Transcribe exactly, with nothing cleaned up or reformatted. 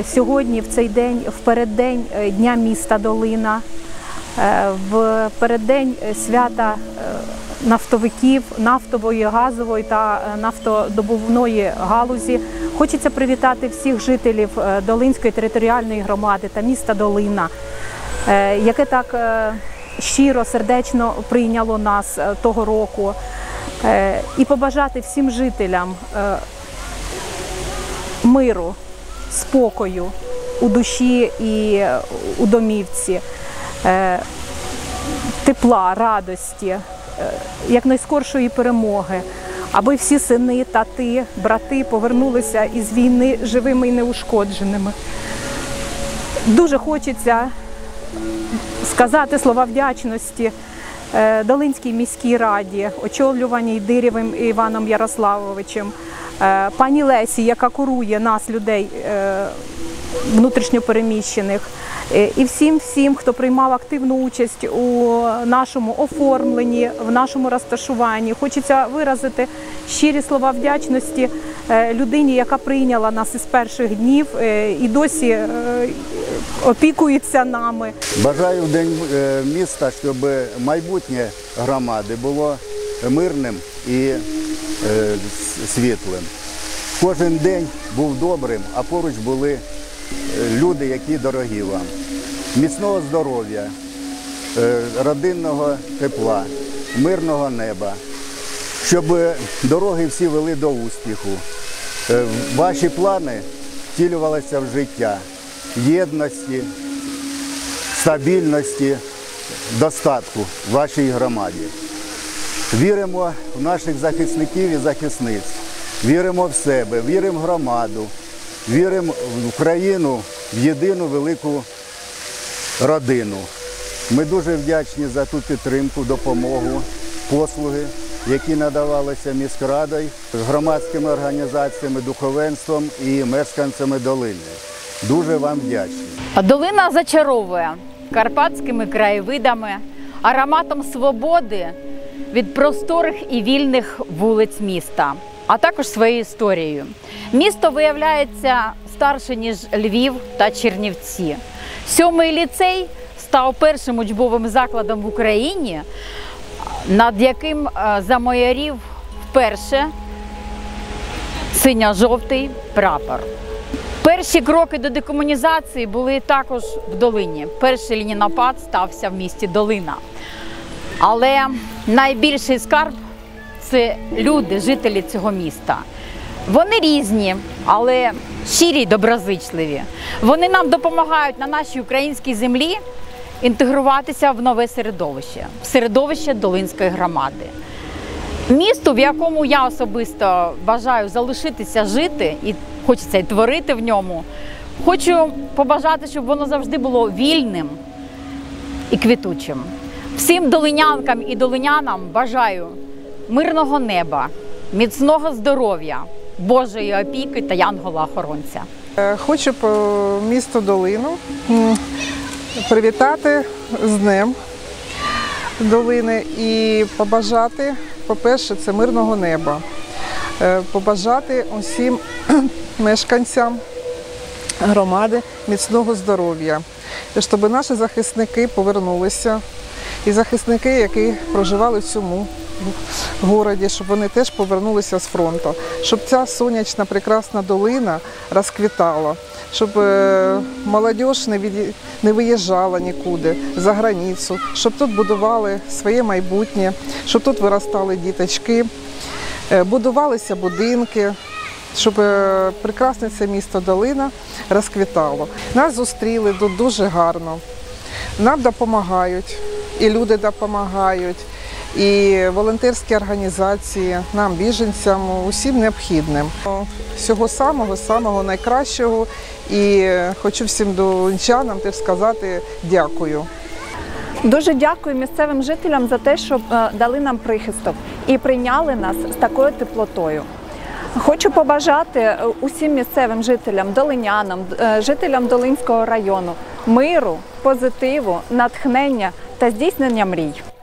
сьогодні, в цей день, в переддень Дня міста Долина, в переддень свята нафтовиків, нафтової, газової та нафтодобувної галузі, хочеться привітати всіх жителів Долинської територіальної громади та міста Долина, яке так щиро, сердечно прийняло нас того року, і побажати всім жителям миру, спокою у душі і у домівці, тепла, радості, якнайскоршої перемоги, аби всі сини, тати, брати повернулися із війни живими і неушкодженими. Дуже хочеться сказати слова вдячності Долинській міській раді, очолюваній Дирєвим Іваном Ярославовичем, пані Лесі, яка курує нас, людей внутрішньопереміщених, і всім-всім, хто приймав активну участь у нашому оформленні, в нашому розташуванні. Хочеться виразити щирі слова вдячності людині, яка прийняла нас із перших днів і досі опікується нами. Бажаю в День міста, щоб майбутнє громади було мирним і світлим. Кожен день був добрим, а поруч були люди, які дорогі вам. Міцного здоров'я, родинного тепла, мирного неба, щоб дороги всі вели до успіху. Ваші плани втілювалися в життя, єдності, стабільності, достатку в вашій громаді. Віримо в наших захисників і захисниць, віримо в себе, віримо в громаду, віримо в Україну, в єдину велику родину. Ми дуже вдячні за ту підтримку, допомогу, послуги, які надавалися міськрадою, громадськими організаціями, духовенством і мешканцями Долини. Дуже вам вдячні. Долина зачаровує карпатськими краєвидами, ароматом свободи від просторих і вільних вулиць міста, а також своєю історією. Місто виявляється старше, ніж Львів та Чернівці. Сьомий ліцей став першим учбовим закладом в Україні, над яким замайорів вперше синьо-жовтий прапор. Перші кроки до декомунізації були також в Долині. Перший лінінапад стався в місті Долина. Але найбільший скарб – це люди, жителі цього міста. Вони різні, але щирі й доброзичливі. Вони нам допомагають на нашій українській землі інтегруватися в нове середовище, в середовище Долинської громади. Місто, в якому я особисто бажаю залишитися жити, і хочеться і творити в ньому, хочу побажати, щоб воно завжди було вільним і квітучим. Всім долинянкам і долинянам бажаю мирного неба, міцного здоров'я, Божої опіки та янгола-охоронця. Хочу по місту Долину привітати з Днем Долини і побажати, по-перше, це мирного неба, побажати усім мешканцям громади міцного здоров'я, щоб наші захисники повернулися, і захисники, які проживали в цьому городі, щоб вони теж повернулися з фронту, щоб ця сонячна, прекрасна долина розквітала, щоб молодь не, від... не виїжджала нікуди за границю, щоб тут будували своє майбутнє, щоб тут виростали діточки, будувалися будинки, щоб прекрасне це місто Долина розквітало. Нас зустріли тут дуже гарно, нам допомагають, і люди допомагають, і волонтерські організації, нам, біженцям, усім необхідним. Всього самого-самого найкращого, і хочу всім долинчанам теж сказати дякую. Дуже дякую місцевим жителям за те, що дали нам прихисток і прийняли нас з такою теплотою. Хочу побажати усім місцевим жителям, долинянам, жителям Долинського району миру, позитиву, натхнення та здійснення мрій.